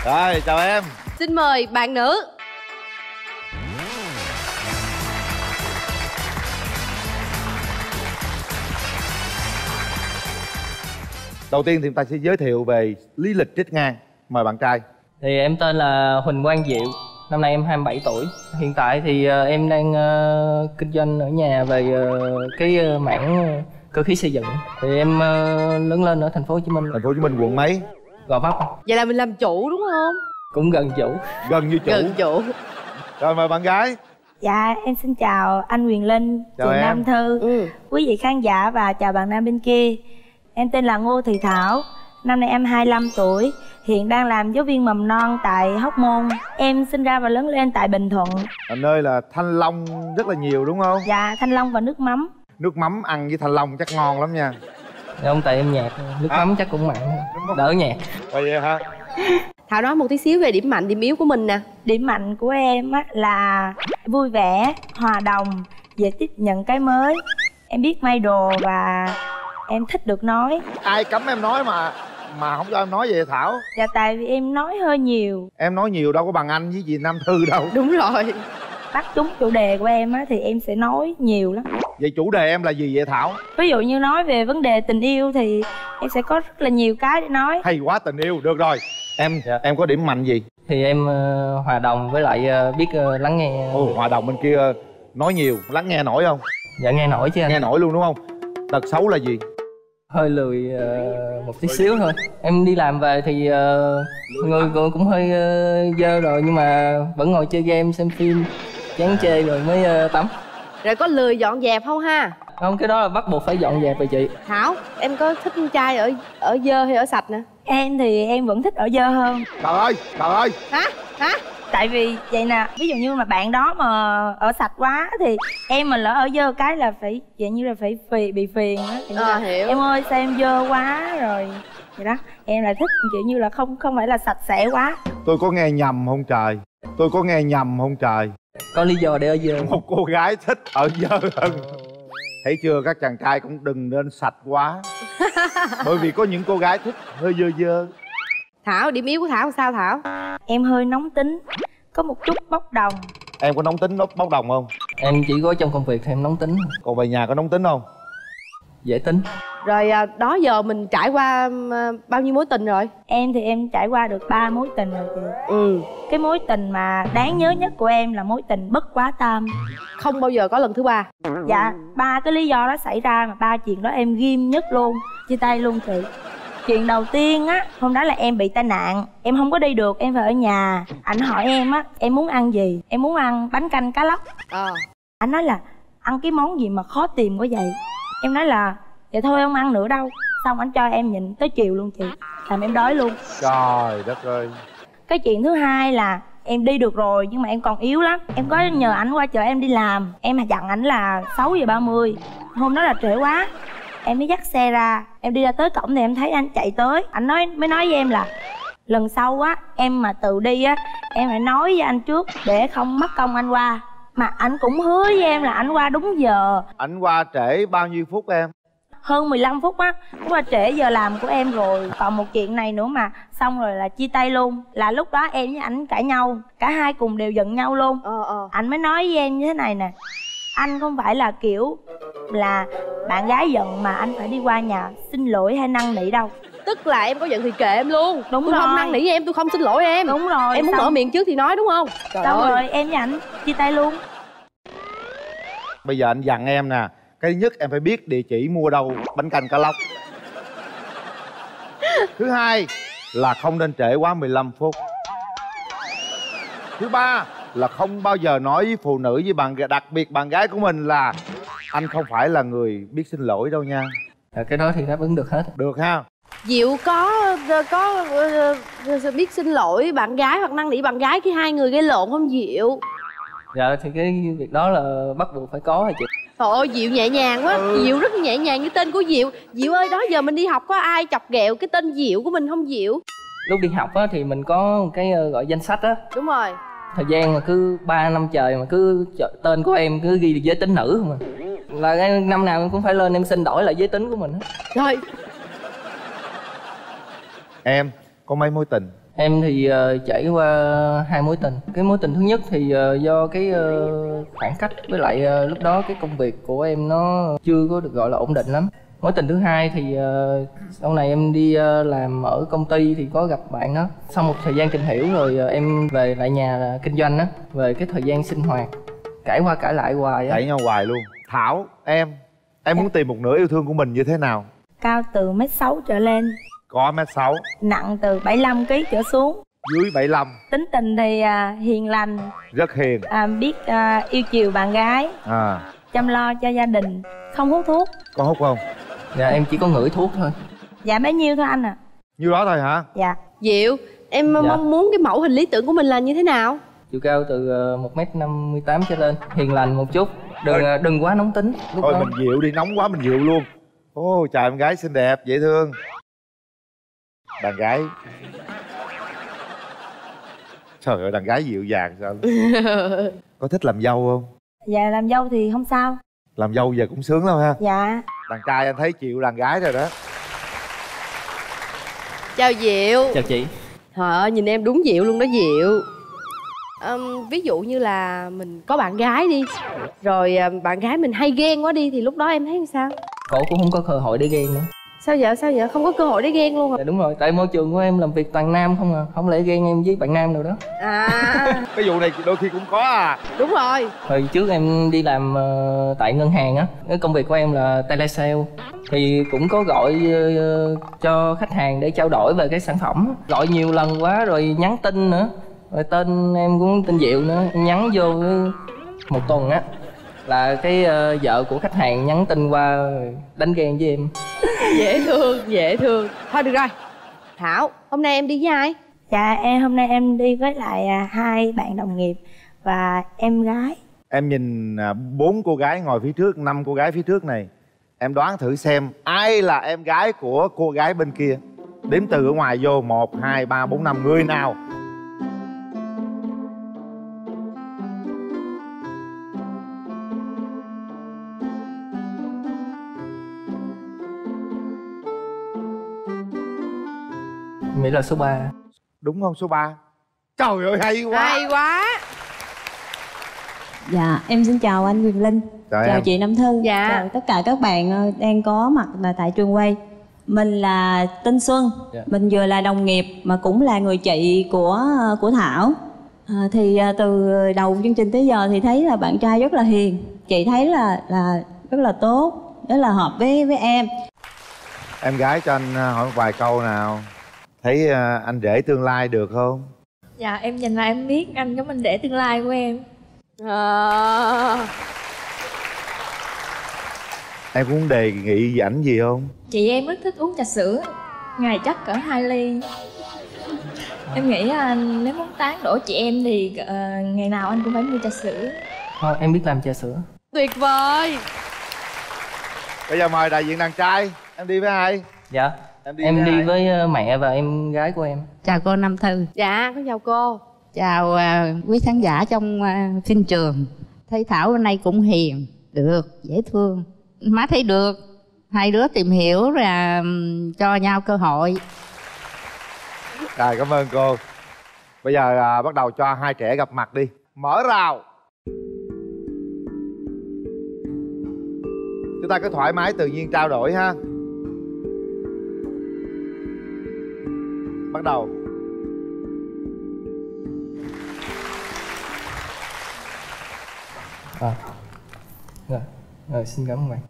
Rồi, chào em. Xin mời bạn nữ. Đầu tiên thì chúng ta sẽ giới thiệu về lý lịch Trích Ngang. Mời bạn trai. Thì em tên là Huỳnh Quang Diệu. Năm nay em 27 tuổi. Hiện tại thì em đang kinh doanh ở nhà về cái mảng cơ khí xây dựng. Thì em lớn lên ở thành phố Hồ Chí Minh. Thành phố Hồ Chí Minh quận mấy? Gò Vấp. Vậy là mình làm chủ đúng không? Cũng gần chủ. Gần như chủ. Gần chủ. Rồi mời bạn gái. Dạ, em xin chào anh Huyền Linh, chào chị em. Nam Thư, quý vị khán giả và chào bạn nam bên kia. Em tên là Ngô Thị Thảo, năm nay em 25 tuổi, hiện đang làm giáo viên mầm non tại Hóc Môn. Em sinh ra và lớn lên tại Bình Thuận. Ở nơi là thanh long rất là nhiều đúng không? Dạ, thanh long và nước mắm. Nước mắm ăn với thanh long chắc ngon lắm nha. Không, tại em nhạt, nước mắm chắc cũng mặn, đỡ nhạt. Vậy hả? Thảo nói một tí xíu về điểm mạnh, điểm yếu của mình nè. Điểm mạnh của em á là vui vẻ, hòa đồng, dễ tiếp nhận cái mới. Em biết may đồ và em thích được nói. Ai cấm em nói mà không cho em nói vậy Thảo? Dạ, tại vì em nói hơi nhiều. Em nói nhiều đâu có bằng anh với dì Nam Thư đâu. Đúng rồi. Bắt trúng chủ đề của em á thì em sẽ nói nhiều lắm. Vậy chủ đề em là gì vậy Thảo? Ví dụ như nói về vấn đề tình yêu thì em sẽ có rất là nhiều cái để nói. Hay quá, tình yêu. Được rồi. Dạ. Em có điểm mạnh gì? Thì em hòa đồng với lại biết lắng nghe. Ồ, hòa đồng bên kia nói nhiều, lắng nghe nổi không? Dạ nghe nổi chứ anh. Nghe nổi luôn đúng không? Tật xấu là gì? Hơi lười một tí xíu thôi. Em đi làm về thì người cũng hơi dơ rồi, nhưng mà vẫn ngồi chơi game xem phim, chán chê rồi mới tắm. Rồi có lười dọn dẹp không ha? Không, cái đó là bắt buộc phải dọn dẹp rồi chị. Thảo, em có thích con trai ở dơ hay ở sạch nè? Em thì em vẫn thích ở dơ hơn. Trời ơi, trời ơi. Hả? Tại vì vậy nè, ví dụ như mà bạn đó mà ở sạch quá thì em mà lỡ ở dơ cái là phải vậy, như là phải bị phiền á. Hiểu. Em ơi sao em dơ quá rồi vậy đó. Em lại thích kiểu như là không phải là sạch sẽ quá. Tôi có nghe nhầm không trời? Tôi có nghe nhầm không trời? Có lý do để ở dơ. Một cô gái thích ở dơ hơn. Thấy chưa, các chàng trai cũng đừng nên sạch quá. Bởi vì có những cô gái thích hơi dơ dơ. Thảo, điểm yếu của Thảo sao Thảo? Em hơi nóng tính, có một chút bốc đồng. Em có nóng tính bốc đồng không? Em chỉ có trong công việc thì em nóng tính. Còn về nhà có nóng tính không? Dễ tính. Rồi đó giờ mình trải qua bao nhiêu mối tình rồi? Em thì em trải qua được 3 mối tình rồi chị. Cái mối tình mà đáng nhớ nhất của em là mối tình bất quá tam. Không bao giờ có lần thứ ba. Dạ, 3 cái lý do đó xảy ra mà 3 chuyện đó em ghim nhất luôn. Chia tay luôn chị. Chuyện đầu tiên á, hôm đó là em bị tai nạn, em không có đi được, em phải ở nhà. Anh hỏi em á, em muốn ăn gì? Em muốn ăn bánh canh cá lóc. Anh nói là ăn cái món gì mà khó tìm quá vậy? Em nói là vậy thôi không ăn nữa đâu. Xong anh cho em nhịn tới chiều luôn chị, làm em đói luôn. Trời đất ơi. Cái chuyện thứ hai là em đi được rồi nhưng mà em còn yếu lắm. Em có nhờ ảnh qua chợ em đi làm. Em dặn ảnh là 6:30. Hôm đó là trễ quá, em mới dắt xe ra. Em đi ra tới cổng thì em thấy anh chạy tới. Anh mới nói với em là lần sau á, em mà tự đi á, em phải nói với anh trước để không mất công anh qua. Mà anh cũng hứa với em là anh qua đúng giờ. Anh qua trễ bao nhiêu phút em? Hơn 15 phút á, cũng là trễ giờ làm của em rồi. Còn một chuyện này nữa mà xong rồi là chia tay luôn. Là lúc đó em với ảnh cãi nhau, cả hai cùng đều giận nhau luôn. Anh mới nói với em như thế này nè: anh không phải là kiểu là bạn gái giận mà anh phải đi qua nhà xin lỗi hay năn nỉ đâu. Tức là em có giận thì kệ em luôn. Đúng tôi rồi. Không năn nỉ em, tôi không xin lỗi em. Đúng rồi. Em muốn mở miệng trước thì nói đúng không? Xong rồi em với ảnh chia tay luôn. Bây giờ anh dặn em nè, cái thứ nhất em phải biết địa chỉ mua đâu bánh canh cá lóc. Thứ hai là không nên trễ quá 15 phút. Thứ ba là không bao giờ nói với phụ nữ, với đặc biệt bạn gái của mình là anh không phải là người biết xin lỗi đâu nha. Cái đó thì đáp ứng được hết. Được ha. Diệu có biết xin lỗi bạn gái hoặc năn nỉ bạn gái khi hai người gây lộn không Diệu? Dạ thì cái việc đó là bắt buộc phải có hả chị? Trời ơi, Diệu nhẹ nhàng quá. Diệu rất nhẹ nhàng như tên của Diệu. Diệu ơi, đó giờ mình đi học có ai chọc ghẹo cái tên Diệu của mình không Diệu? Lúc đi học á thì mình có một cái gọi danh sách á. Đúng rồi. Thời gian mà cứ 3 năm trời mà cứ tên của em cứ ghi giới tính nữ không à. Là cái năm nào em cũng phải lên em xin đổi lại giới tính của mình á. Rồi. Em có mấy mối tình? Em thì trải qua 2 mối tình. Cái mối tình thứ nhất thì do cái khoảng cách với lại lúc đó cái công việc của em nó chưa có được gọi là ổn định lắm. Mối tình thứ hai thì sau này em đi làm ở công ty thì có gặp bạn đó. Sau một thời gian tìm hiểu rồi em về lại nhà là kinh doanh á. Về cái thời gian sinh hoạt cãi qua cãi lại hoài á. Cãi nhau hoài luôn. Thảo, em muốn tìm một nửa yêu thương của mình như thế nào? Cao từ 1m6 trở lên. Có 1m6. Nặng từ 75kg trở xuống. Dưới 75. Tính tình thì hiền lành. Rất hiền. Biết yêu chiều bạn gái. Chăm lo cho gia đình. Không hút thuốc. Có hút không? Dạ em chỉ có ngửi thuốc thôi. Dạ bấy nhiêu thôi anh à. Nhiêu đó thôi hả? Dạ. Diệu, em mong muốn cái mẫu hình lý tưởng của mình là như thế nào? Chiều cao từ 1m58 trở lên. Hiền lành một chút. Đừng quá nóng tính. Thôi đó. Mình dịu đi, nóng quá mình dịu luôn. Ô, chào em gái xinh đẹp, dễ thương. Đàn gái. Trời ơi, đàn gái dịu dàng sao? Có thích làm dâu không? Dạ làm dâu thì không sao. Làm dâu giờ cũng sướng lắm ha. Dạ. Đàn trai anh thấy chịu đàn gái rồi đó. Chào Diệu. Chào chị. Trời ơi, nhìn em đúng Diệu luôn đó Diệu. Ví dụ như là mình có bạn gái đi, rồi bạn gái mình hay ghen quá đi, thì lúc đó em thấy sao? Cổ cũng không có cơ hội để ghen nữa. Sao vậy? Không có cơ hội để ghen luôn hả? Dạ đúng rồi, tại môi trường của em làm việc toàn nam không à. Không lẽ ghen em với bạn nam nào đó. Cái vụ này đôi khi cũng có à. Đúng rồi. Hồi trước em đi làm tại ngân hàng á. Cái công việc của em là telesale. Thì cũng có gọi cho khách hàng để trao đổi về cái sản phẩm. Gọi nhiều lần quá rồi nhắn tin nữa. Rồi tên em cũng tên Diệu nữa. Em nhắn vô một tuần á là cái vợ của khách hàng nhắn tin qua đánh ghen với em. Dễ thương. Thôi được rồi. Thảo, hôm nay em đi với ai? Dạ hôm nay em đi với lại 2 bạn đồng nghiệp và em gái. Em nhìn 4 cô gái ngồi phía trước, 5 cô gái phía trước này. Em đoán thử xem ai là em gái của cô gái bên kia. Đếm từ ở ngoài vô 1, 2, 3, 4, 5. Người nào? Mỹ là số 3. Đúng không? Số 3. Trời ơi hay quá. Hay quá. Dạ em xin chào anh Quyền Linh. Chào chị Nam Thư. Dạ. Chào tất cả các bạn đang có mặt tại trường quay. Mình là Tinh Xuân. Mình vừa là đồng nghiệp mà cũng là người chị của Thảo. Thì từ đầu chương trình tới giờ thì thấy là bạn trai rất là hiền. Chị thấy là rất là tốt, rất là hợp với em. Em gái cho anh hỏi một vài câu nào. Thấy anh rể tương lai được không? Dạ em nhìn là em biết anh giống anh rể tương lai của em. Em cũng đề nghị với ảnh gì không? Chị em rất thích uống trà sữa, ngày chắc cỡ 2 ly. Em nghĩ nếu muốn tán đổ chị em thì ngày nào anh cũng phải mua trà sữa. Thôi em biết làm trà sữa. Tuyệt vời. Bây giờ mời đại diện đàn trai. Em đi với ai? Dạ em đi với mẹ và em gái của em. Chào cô Nam Thư. Dạ con chào cô. Chào quý khán giả trong phim trường. Thấy Thảo bên đây cũng hiền, được, dễ thương. Má thấy được. Hai đứa tìm hiểu rồi cho nhau cơ hội. Rồi cảm ơn cô. Bây giờ bắt đầu cho hai trẻ gặp mặt đi. Mở rào. Chúng ta cứ thoải mái tự nhiên trao đổi ha. Bắt đầu. Rồi xin cảm ơn bạn.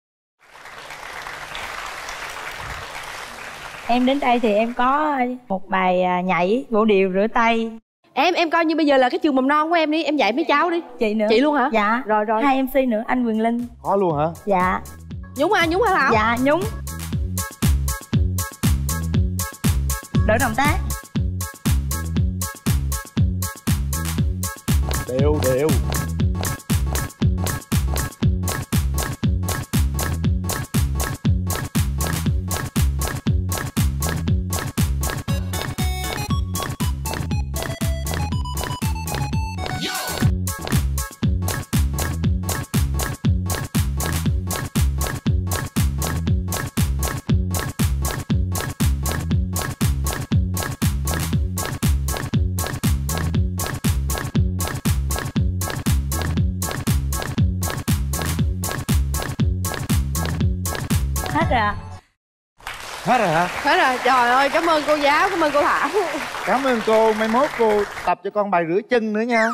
Em đến đây thì em có một bài nhảy vũ điệu rửa tay. Em coi như bây giờ là cái trường mầm non của em đi, em dạy mấy cháu đi. Chị nữa. Chị luôn hả? Dạ. Rồi 2 MC nữa, anh Quyền Linh. Có luôn hả? Dạ. Nhúng hả Thảo? Dạ nhúng. Đổi động tác. Đều. rồi. Hết rồi hả? Hết rồi, trời ơi, cảm ơn cô giáo, cảm ơn cô Thảo. Cảm ơn cô, mai mốt cô tập cho con bài rửa chân nữa nha.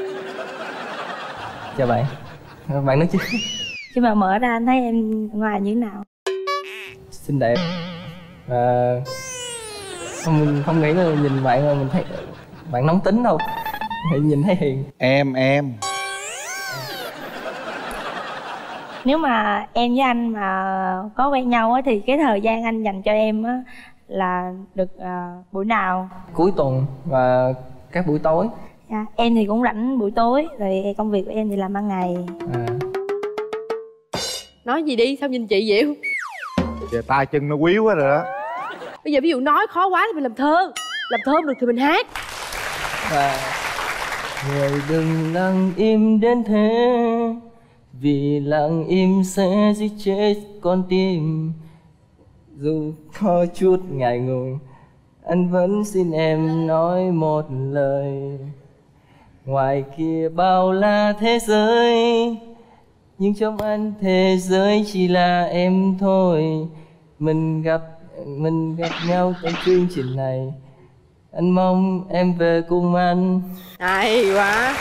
Chào bạn. Bạn nói chứ. Khi mà mở ra anh thấy em ngoài như thế nào? Xinh đẹp. Và không nghĩ là nhìn bạn mà mình thấy bạn nóng tính đâu. Thì nhìn thấy hiền. Em Nếu mà em với anh mà có quen nhau á thì cái thời gian anh dành cho em á là được buổi nào? Cuối tuần và các buổi tối. Dạ, em thì cũng rảnh buổi tối, rồi công việc của em thì làm ban ngày. Nói gì đi, sao nhìn chị vậy? Giờ tay chân nó quýu quá rồi đó. Bây giờ ví dụ nói khó quá thì mình làm thơ. Làm thơ không được thì mình hát. Và người đừng lặng im đến thế, vì lặng im sẽ giết chết con tim. Dù có chút ngại ngùng, anh vẫn xin em nói một lời. Ngoài kia bao la thế giới, nhưng trong anh thế giới chỉ là em thôi. Mình gặp nhau trong chương trình này, anh mong em về cùng anh. Hay quá.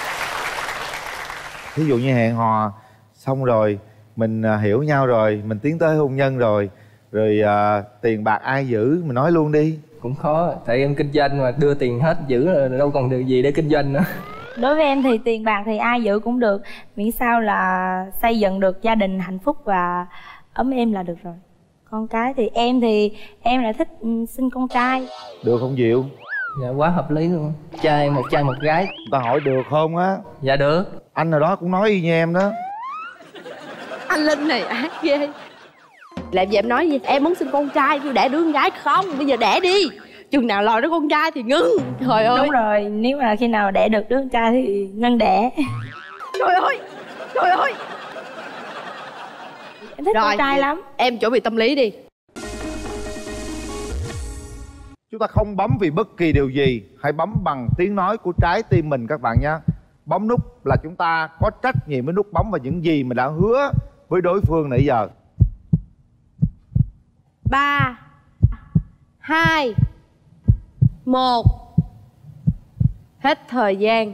Ví dụ như hẹn hò xong rồi, mình hiểu nhau rồi, mình tiến tới hôn nhân rồi, tiền bạc ai giữ, mình nói luôn đi. Cũng khó, tại em kinh doanh mà đưa tiền hết giữ rồi đâu còn được gì để kinh doanh nữa. Đối với em thì tiền bạc thì ai giữ cũng được, miễn sao là xây dựng được gia đình hạnh phúc và ấm êm là được rồi. Con cái thì em lại thích sinh con trai. Được không Diệu? Dạ quá hợp lý luôn. Một trai một gái. Người ta hỏi được không á? Dạ được. Anh nào đó cũng nói y như em đó. Anh Linh này ác ghê. Làm gì em nói gì? Em muốn sinh con trai, tôi đẻ đứa con gái không? Bây giờ đẻ đi. Chừng nào lòi đứa con trai thì ngưng. Trời ơi. Đúng rồi, nếu mà khi nào đẻ được đứa con trai thì ngưng đẻ. Trời ơi. Trời ơi. Em thích con trai lắm. Em chuẩn bị tâm lý đi. Chúng ta không bấm vì bất kỳ điều gì, hãy bấm bằng tiếng nói của trái tim mình các bạn nhé. Bấm nút là chúng ta có trách nhiệm với nút bấm và những gì mình đã hứa với đối phương nãy giờ. 3 2 1. Hết thời gian.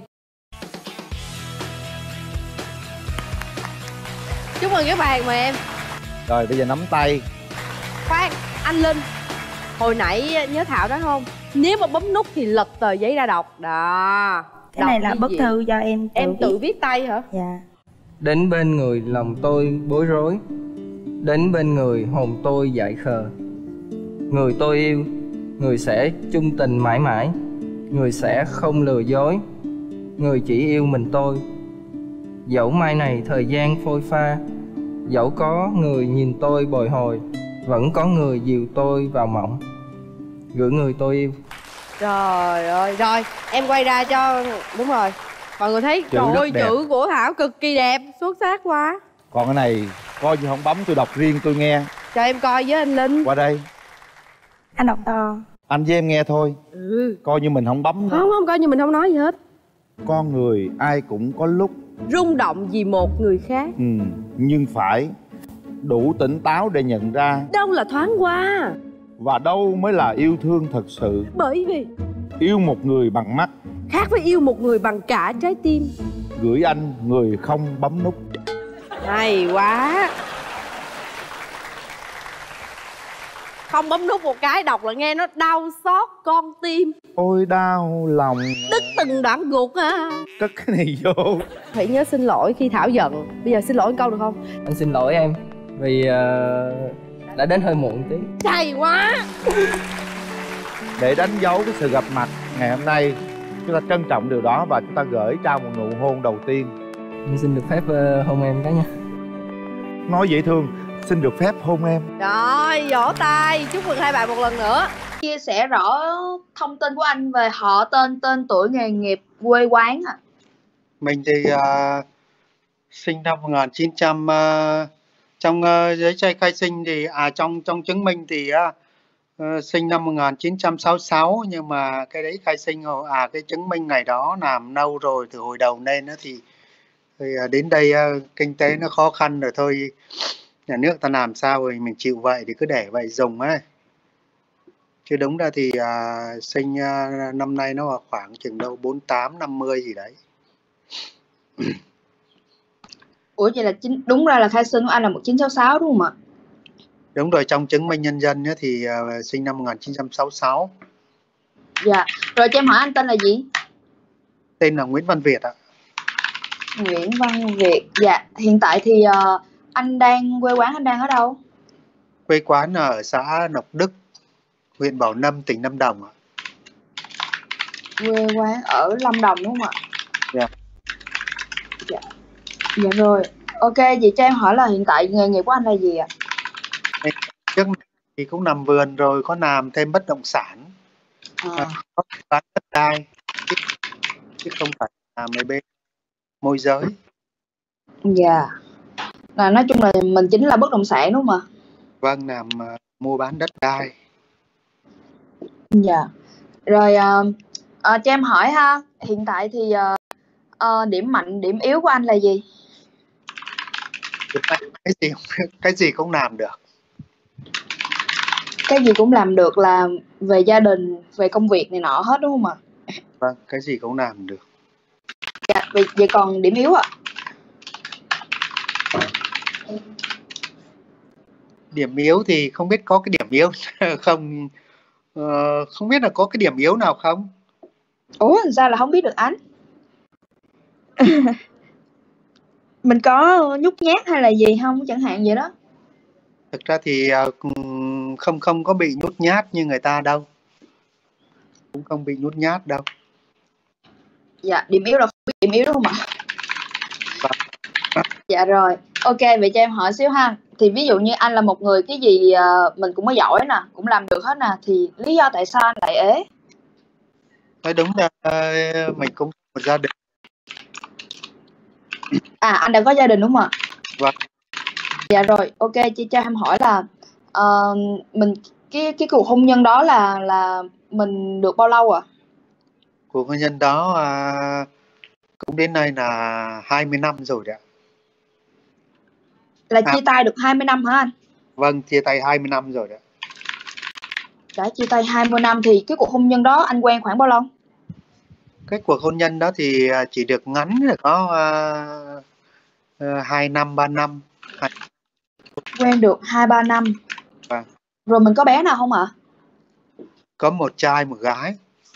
Chúc mừng các bạn, mời em. Rồi bây giờ nắm tay. Khoan, anh Linh, hồi nãy nhớ Thảo nói không, nếu mà bấm nút thì lật tờ giấy ra đọc. Đó. Cái đọc này là bức gì? thư do em tự viết tay hả? Dạ. Đến bên người lòng tôi bối rối, đến bên người hồn tôi dại khờ. Người tôi yêu, người sẽ chung tình mãi mãi, người sẽ không lừa dối, người chỉ yêu mình tôi. Dẫu mai này thời gian phôi pha, dẫu có người nhìn tôi bồi hồi, vẫn có người dìu tôi vào mộng, gửi người tôi yêu. Trời ơi, rồi em quay ra cho. Đúng rồi, mọi người thấy Chữ trời rất ơi, đẹp. chữ của Thảo cực kỳ đẹp, xuất sắc quá. Còn cái này coi như không bấm, tôi đọc riêng tôi nghe. Cho em coi với anh Linh. Qua đây. Anh đọc to. Anh với em nghe thôi. Coi như mình không bấm. Không coi như mình không nói gì hết. Con người ai cũng có lúc Rung động vì một người khác. nhưng phải đủ tỉnh táo để nhận ra Đâu là thoáng qua, và đâu mới là yêu thương thật sự. bởi vì Yêu một người bằng mắt khác với yêu một người bằng cả trái tim. gửi anh người không bấm nút. Hay quá. Không bấm nút một cái đọc là nghe nó đau xót con tim. Ôi đau lòng. Đứt từng đoạn ruột à. Cất cái này vô. Hãy nhớ xin lỗi khi Thảo giận. Bây giờ xin lỗi một câu được không? Anh xin lỗi em vì đã đến hơi muộn tí. Hay quá. Để đánh dấu cái sự gặp mặt ngày hôm nay, chúng ta trân trọng điều đó và chúng ta gửi trao một nụ hôn đầu tiên. Anh xin được phép hôn em cái nha. Nói dễ thương, xin được phép hôn em. Rồi, vỗ tay, chúc mừng hai bạn một lần nữa. Chia sẻ rõ thông tin của anh về họ, tên tuổi, nghề nghiệp, quê quán ạ. Mình thì sinh năm 1900, trong giấy tờ khai sinh thì trong chứng minh thì sinh năm 1966, nhưng mà cái đấy khai sinh cái chứng minh ngày đó làm lâu rồi, từ hồi đầu nên đó thì đến đây kinh tế nó khó khăn rồi thôi, nhà nước ta làm sao rồi mình chịu vậy thì cứ để vậy dùng ấy. Chứ đúng ra thì sinh năm nay nó vào khoảng chừng đâu 48 50 gì đấy. Ủa vậy là đúng ra là khai sinh của anh là 1966 đúng không ạ? Đúng rồi, trong chứng minh nhân dân thì sinh năm 1966. Dạ. Rồi cho em hỏi anh tên là gì? Tên là Nguyễn Văn Việt ạ. Nguyễn Văn Việt. Dạ. Hiện tại thì anh đang quê quán anh đang ở đâu? Quê quán ở xã Lộc Đức, huyện Bảo Lâm, tỉnh Lâm Đồng ạ. Quê quán ở Lâm Đồng đúng không ạ? Dạ. Dạ. Dạ rồi. Ok, vậy cho em hỏi là hiện tại nghề nghiệp của anh là gì ạ? Trước thì cũng làm vườn rồi có làm thêm bất động sản, có bán đất đai, chứ không phải làm mấy bên môi giới. Dạ. Nói chung là mình chính là bất động sản đúng không ạ? Vâng, làm mua bán đất đai. Dạ. Rồi cho em hỏi ha, hiện tại thì điểm mạnh, điểm yếu của anh là gì? Cái gì cũng làm được. Cái gì cũng làm được là về gia đình, về công việc này nọ hết đúng không ạ? Vâng, cái gì cũng làm được. Dạ, vậy còn điểm yếu ạ? Điểm yếu thì không biết có cái điểm yếu không, không biết là có cái điểm yếu nào không. Ủa sao là không biết được anh? Mình có nhút nhát hay là gì không chẳng hạn vậy đó? Thực ra thì không có bị nhút nhát như người ta đâu, cũng không bị nhút nhát đâu. Dạ, điểm yếu là không biết điểm yếu đúng không ạ? Dạ rồi, ok, vậy cho em hỏi xíu ha. Thì ví dụ như anh là một người cái gì mình cũng có giỏi nè, cũng làm được hết nè, thì lý do tại sao anh lại ế? Nói đúng là mình cũng một gia đình. À, anh đã có gia đình đúng không ạ? Vâng. Dạ rồi, ok, cho em hỏi là mình cái cuộc hôn nhân đó là mình được bao lâu ạ? Cuộc hôn nhân đó cũng đến nay là 20 năm rồi đấy ạ. Là chia tay được 20 năm hả anh? Vâng, chia tay 20 năm rồi đấy. Đã chia tay 20 năm thì cái cuộc hôn nhân đó anh quen khoảng bao lâu? Cái cuộc hôn nhân đó thì chỉ được ngắn là có 2 năm 3 năm. Quen được 2-3 năm. Vâng. Rồi mình có bé nào không ạ? Có một trai một gái.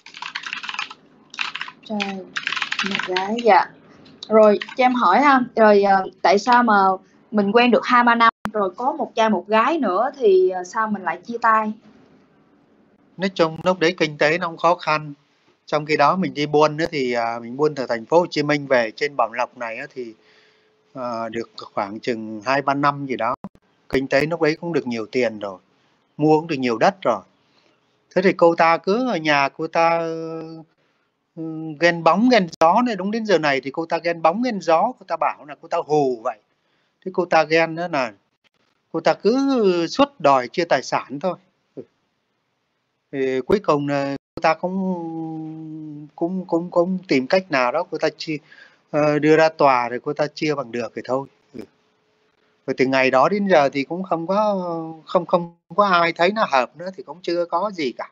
Trai một gái, dạ. Rồi cho em hỏi ha, rồi tại sao mà mình quen được 2-3 năm rồi có một trai một gái nữa thì sao mình lại chia tay? Nói chung lúc đấy kinh tế nó cũng khó khăn. Trong khi đó mình đi buôn nữa thì mình buôn từ thành phố Hồ Chí Minh về trên Bảo Lộc này thì được khoảng chừng 2-3 năm gì đó. Kinh tế lúc đấy cũng được nhiều tiền rồi, mua cũng được nhiều đất rồi. Thế thì cô ta cứ ở nhà cô ta ghen bóng ghen gió này, đúng đến giờ này thì cô ta ghen bóng ghen gió, cô ta bảo là cô ta hù vậy. Thế cô ta ghen nữa là cô ta cứ suốt đòi chia tài sản thôi. Thì cuối cùng là cô ta cũng tìm cách nào đó cô ta đưa ra tòa rồi cô ta chia bằng được thì thôi. Rồi từ ngày đó đến giờ thì cũng không có ai thấy nó hợp nữa, thì cũng chưa có gì cả.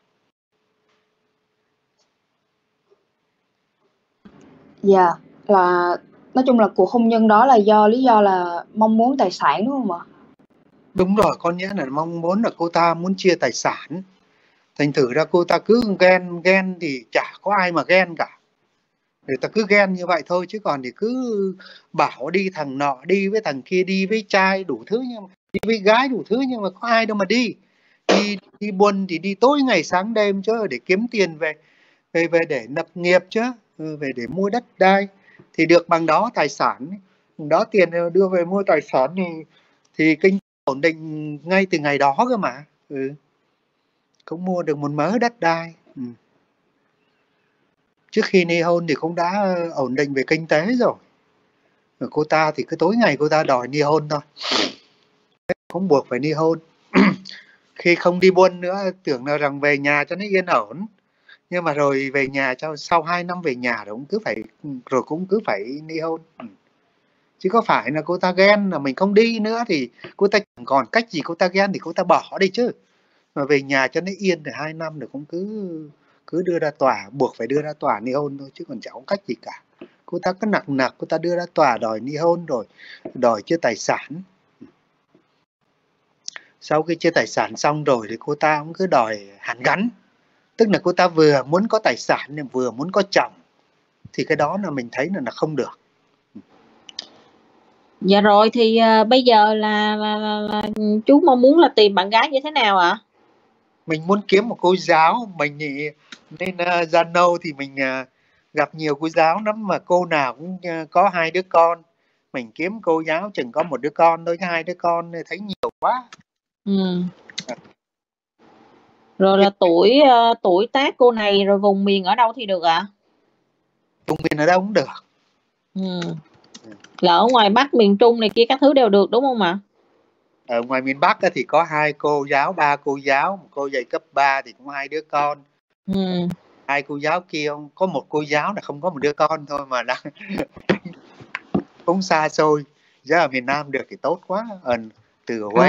Dạ, là nói chung là cuộc hôn nhân đó là lý do là mong muốn tài sản đúng không ạ? Đúng rồi, có nghĩa là mong muốn là cô ta muốn chia tài sản. Thành thử ra cô ta cứ ghen thì chả có ai mà ghen cả. Người ta cứ ghen như vậy thôi, chứ còn thì cứ bảo đi thằng nọ, đi với thằng kia, đi với trai đủ thứ, nhưng mà đi với gái đủ thứ, nhưng mà có ai đâu mà đi. Đi buôn thì đi tối ngày sáng đêm chứ, để kiếm tiền về để lập nghiệp chứ, về để mua đất đai thì được bằng đó tài sản. Đó tiền đưa về mua tài sản thì kinh ổn định ngay từ ngày đó cơ mà. Cũng mua được một mớ đất đai. Trước khi ly hôn thì cũng đã ổn định về kinh tế rồi. Cô ta thì cứ tối ngày cô ta đòi ly hôn thôi, cũng buộc phải ly hôn. Khi không đi buôn nữa tưởng là rằng về nhà cho nó yên ổn, nhưng mà rồi về nhà sau 2 năm về nhà rồi cũng cứ phải ly hôn. Chứ có phải là cô ta ghen là mình không đi nữa thì cô ta chẳng còn cách gì, cô ta ghen thì cô ta bỏ đi chứ. Mà về nhà cho nó yên rồi 2 năm rồi cũng cứ đưa ra tòa, buộc phải đưa ra tòa ly hôn thôi chứ còn chẳng có cách gì cả. Cô ta cứ nặc cô ta đưa ra tòa đòi ly hôn rồi đòi chia tài sản. Sau khi chia tài sản xong rồi thì cô ta cũng cứ đòi hàn gắn, tức là cô ta vừa muốn có tài sản vừa muốn có chồng, thì cái đó là mình thấy là không được. Dạ rồi thì bây giờ là chú mong muốn là tìm bạn gái như thế nào ạ? Mình muốn kiếm một cô giáo, mình thì lên Zalo thì mình gặp nhiều cô giáo lắm mà cô nào cũng có 2 đứa con. Mình kiếm cô giáo chừng có 1 đứa con thôi, 2 đứa con thấy nhiều quá. Rồi là tuổi tác cô này rồi vùng miền ở đâu thì được ạ? Vùng miền ở đâu cũng được. Là ở ngoài Bắc, miền Trung này kia các thứ đều được đúng không ạ? Ở ngoài miền Bắc thì có 2 cô giáo, 3 cô giáo, một cô dạy cấp 3 thì cũng 2 đứa con. 2 cô giáo kia có 1 cô giáo là không có 1 đứa con thôi mà đang cũng xa xôi. Giờ ở miền Nam được thì tốt quá. Từ Huế.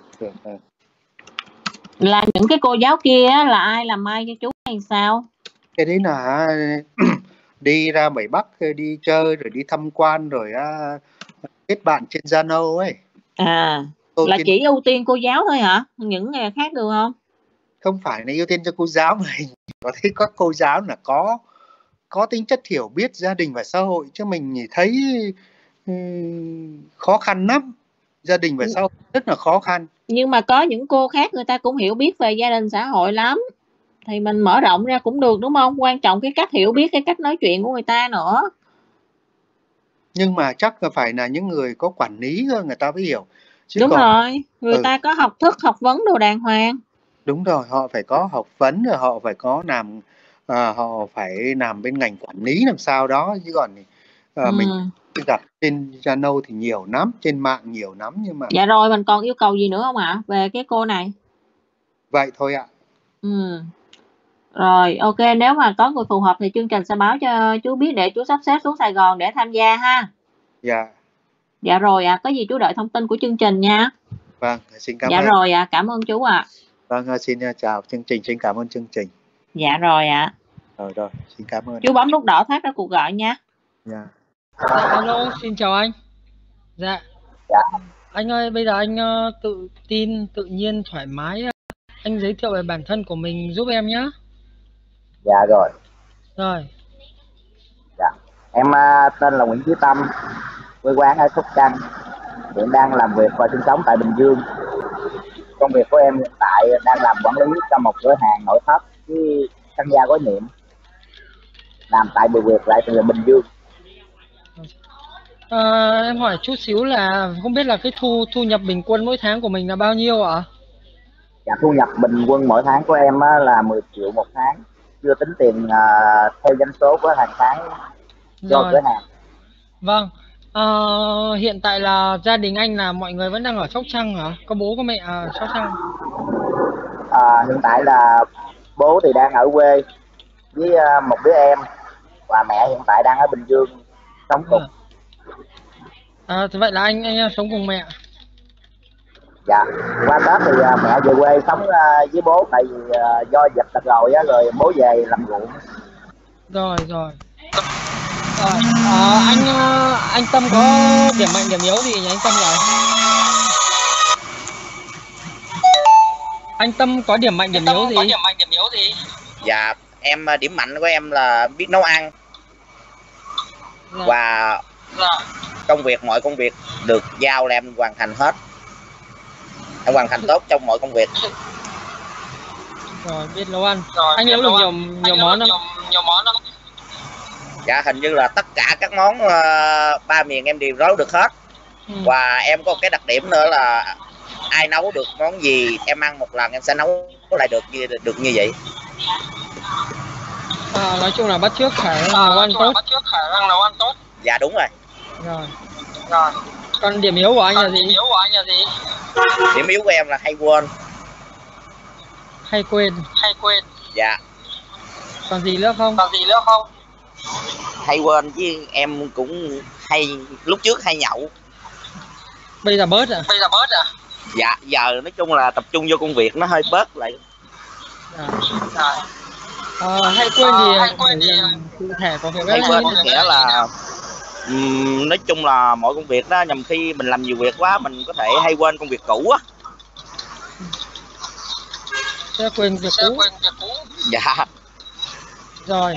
Là những cái cô giáo kia là ai làm mai cho chú hay sao? Cái đấy là đi ra ngoài Bắc đi chơi rồi đi tham quan rồi kết bạn trên Zalo ấy. Là chỉ ưu tiên cô giáo thôi hả? Những nghề khác được không? Không phải là ưu tiên cho cô giáo mà có thấy các cô giáo là có tính chất hiểu biết gia đình và xã hội, chứ mình thấy khó khăn lắm. Gia đình và xã hội rất là khó khăn. Nhưng mà có những cô khác người ta cũng hiểu biết về gia đình xã hội lắm, thì mình mở rộng ra cũng được đúng không? Quan trọng cái cách hiểu biết, cái cách nói chuyện của người ta nữa. Nhưng mà chắc là phải là những người có quản lý thôi người ta mới hiểu. Chứ đúng rồi, người ta có học thức, học vấn đồ đàng hoàng. Đúng rồi, họ phải có học vấn rồi họ phải có họ phải làm bên ngành quản lý làm sao đó, chứ còn mình gặp trên Zalo thì nhiều lắm, trên mạng nhiều lắm nhưng mà. Dạ rồi, mình còn yêu cầu gì nữa không ạ về cái cô này? Vậy thôi ạ. Rồi, ok, nếu mà có người phù hợp thì chương trình sẽ báo cho chú biết để chú sắp xếp xuống Sài Gòn để tham gia ha. Dạ. Dạ rồi ạ, có gì chú đợi thông tin của chương trình nha. Vâng, xin cảm ơn. Dạ rồi ạ, cảm ơn chú ạ. Vâng, xin chào chương trình, xin cảm ơn chương trình. Dạ rồi ạ. Rồi, xin cảm ơn. Chú bấm nút đỏ thoát ra cuộc gọi nha. Dạ. Alo, xin chào anh. Dạ. Anh ơi, bây giờ anh tự tin, tự nhiên, thoải mái. Anh giới thiệu về bản thân của mình giúp em nhé. Dạ rồi. Rồi. Dạ. Em tên là Nguyễn Chí Tâm, quê quán ở Sóc Trăng, hiện đang làm việc và sinh sống tại Bình Dương. Công việc của em hiện tại đang làm quản lý cho một cửa hàng nội thất với tham gia gói nhiệm, làm tại Bùi Việt lại từ Bình Dương. Em hỏi chút xíu là không biết là cái thu nhập bình quân mỗi tháng của mình là bao nhiêu ạ? Dạ, thu nhập bình quân mỗi tháng của em là 10 triệu một tháng, chưa tính tiền theo doanh số của hàng tháng do cửa hàng. Vâng. Hiện tại là gia đình anh là mọi người vẫn đang ở Sóc Trăng hả? Có bố có mẹ ở Sóc Trăng? Hiện tại là bố thì đang ở quê với một đứa em, và mẹ hiện tại đang ở Bình Dương sống cùng. Thế vậy là anh sống cùng mẹ? Dạ, qua Tết thì mẹ về quê sống với bố, tại vì do dịch tật rồi á, rồi bố về làm ruộng. Rồi. Anh Tâm có điểm mạnh điểm yếu gì nhỉ anh Tâm nhỉ? Anh Tâm có điểm mạnh điểm yếu gì? Dạ, em điểm mạnh của em là biết nấu ăn. Và mọi công việc được giao là em hoàn thành hết. Em hoàn thành tốt trong mọi công việc. Rồi, biết nấu ăn. Anh nấu được nhiều món không? Dạ, hình như là tất cả các món 3 miền em đều nấu được hết. Và em có cái đặc điểm nữa là ai nấu được món gì em ăn một lần em sẽ nấu lại được như vậy. Nói chung là bắt chước khả năng nấu ăn tốt. Dạ đúng rồi. Rồi. Còn điểm yếu của anh là gì? Điểm yếu của em là hay quên. Hay quên. Dạ. Còn gì nữa không? Hay quên chứ em cũng lúc trước hay nhậu. Bây giờ bớt à? Dạ giờ nói chung là tập trung vô công việc nó hơi bớt lại. Hay quên thì cụ thể có việc hay quên nghĩa là nói chung là mọi công việc đó, nhằm khi mình làm nhiều việc quá mình có thể hay quên công việc cũ á. Sẽ quên việc cũ. Dạ. Rồi.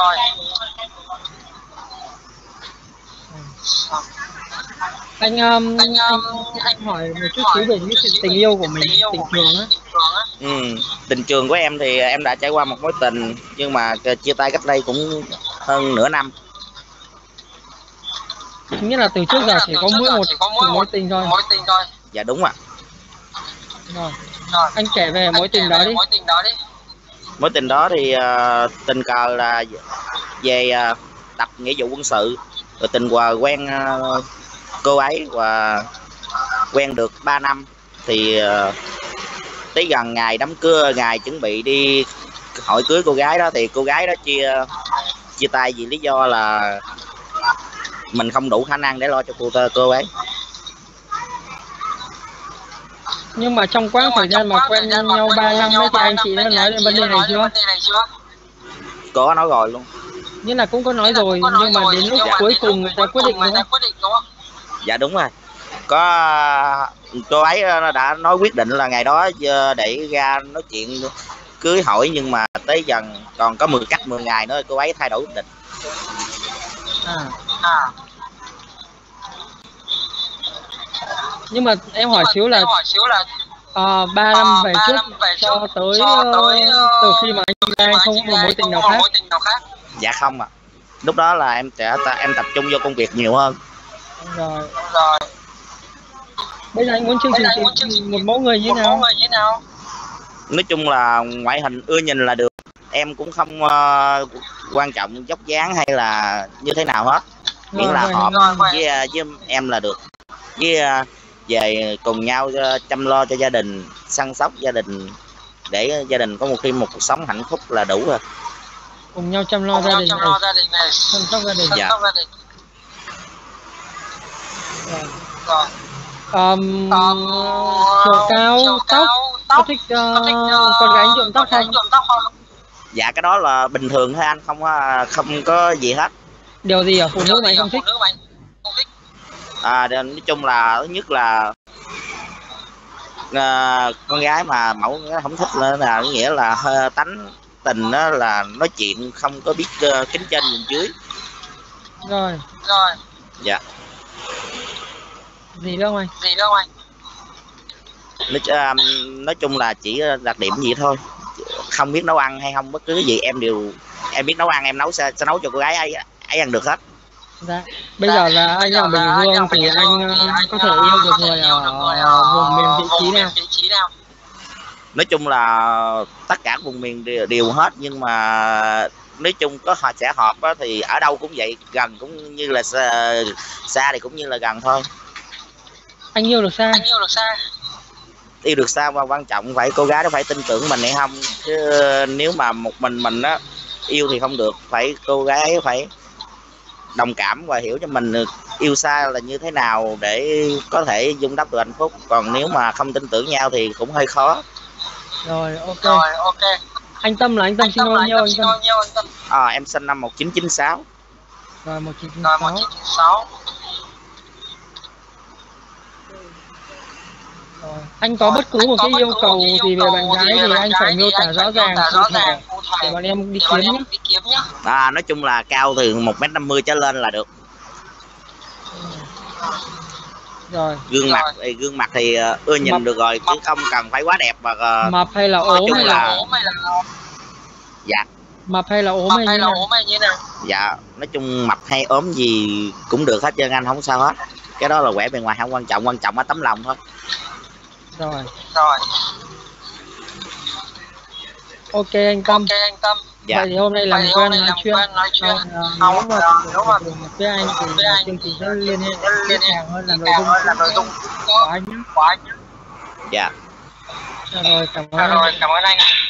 Anh hỏi một chút xíu về những tình yêu của mình, tình trường á. Tình trường của em thì em đã trải qua một mối tình nhưng mà chia tay cách đây cũng hơn nửa năm. Nghĩa là từ trước giờ chỉ có một mối tình thôi. Dạ đúng ạ. Rồi. Anh kể về mối tình đó đi. Mối tình đó thì tình cờ là về tập nghĩa vụ quân sự, rồi tình cờ quen cô ấy và quen được 3 năm thì tới gần ngày đám cưới, ngày chuẩn bị đi hỏi cưới cô gái đó thì cô gái đó chia tay vì lý do là mình không đủ khả năng để lo cho cô ấy. Nhưng mà trong quãng thời gian mà quen nhau 3 năm ấy thì anh chị đã nói đến vấn đề này chưa? Có nói rồi luôn. Nghĩa là cũng có nói rồi nhưng mà đến lúc cuối cùng người ta quyết định đúng không? Dạ đúng rồi. Có cô ấy đã nói quyết định là ngày đó để ra nói chuyện cưới hỏi nhưng mà tới dần còn có 10 ngày nữa cô ấy thay đổi quyết định. Nhưng mà em hỏi xíu là 3 năm về trước cho tới từ khi mà anh không có một mối tình nào khác? Dạ không ạ. Lúc đó là em tập trung vô công việc nhiều hơn. Rồi. Bây giờ anh muốn chương trình một mẫu người như thế nào? Nói chung là ngoại hình ưa nhìn là được. Em cũng không quan trọng vóc dáng hay là như thế nào hết. Miễn là hợp với em là được. Với về cùng nhau chăm lo cho gia đình, săn sóc gia đình để gia đình có một cuộc sống hạnh phúc là đủ rồi. Cùng nhau chăm lo gia đình này, chăm sóc gia đình. Dạ. Chiều cao, tóc, có thích con gái nhuộm tóc không? Dạ cái đó là bình thường thôi anh, không có gì hết. Điều gì ở phụ nữ mà anh không thích? Nói chung là thứ nhất là con gái mà mẫu không thích là nghĩa là hơi tánh tình đó là nói chuyện không có biết kính trên nhìn dưới. Rồi. Dạ. Gì đâu anh? Nói chung là chỉ đặc điểm gì thôi, không biết nấu ăn hay không bất cứ gì em biết nấu ăn, em sẽ nấu cho cô gái ấy ăn được hết. Dạ. Bây giờ là anh ở Bình Dương thì anh có thể yêu được người ở vùng miền vị trí nào? Nói chung là tất cả vùng miền đều hết nhưng mà nói chung họ sẽ hợp đó, thì ở đâu cũng vậy, gần cũng như là xa thì cũng như là gần thôi. Anh yêu được xa? Yêu được xa mà quan trọng phải cô gái đó phải tin tưởng mình hay không, chứ nếu mà một mình á yêu thì không được, phải cô gái ấy phải đồng cảm và hiểu cho mình yêu xa là như thế nào để có thể vun đắp được hạnh phúc, còn nếu mà không tin tưởng nhau thì cũng hơi khó. Rồi ok. Anh Tâm là anh Tâm sinh năm bao nhiêu anh Tâm? Em sinh năm 1996. Rồi 1996. Anh có bất cứ một cái yêu cầu gì về bạn gái thì anh phải miêu tả rõ ràng cụ thể để bọn em đi kiếm nhé. Nói chung là cao từ 1m50 trở lên là được. Rồi. Gương mặt thì ưa nhìn mập, được rồi, chứ không cần phải quá đẹp và mập hay là ốm hay là dạ. Mập hay là ốm hay như nào? Dạ, nói chung mập hay ốm gì cũng được hết trơn anh, không sao hết. Cái đó là vẻ bề ngoài không quan trọng là tấm lòng thôi. Rồi. Ok anh Tâm. Dạ. Vậy thì hôm nay làm quen nói chuyện. Nếu mà với anh thì chương trình sẽ liên hệ dễ dàng hơn là nội dung của anh nhé. Dạ. Rồi, cảm ơn anh.